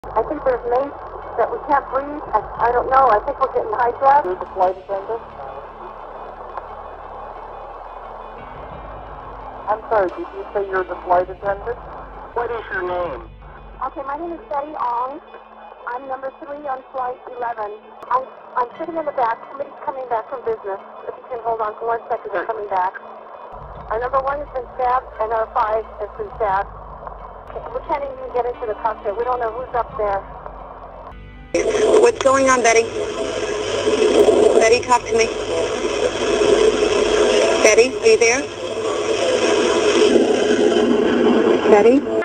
I think there's mace that we can't breathe. I don't know. I think we're getting hijacked. You're the flight attendant? I'm sorry, did you say you're the flight attendant? What is your name? Okay, my name is Betty Ong. I'm number 3 on flight 11. I'm sitting in the back. Somebody's coming back from business. If you can hold on for 1 second, they're coming back. Our number 1 has been stabbed, and our 5 has been stabbed. We can't even get into the cockpit. We don't know who's up there. What's going on, Betty? Betty, talk to me. Betty, are you there? Betty?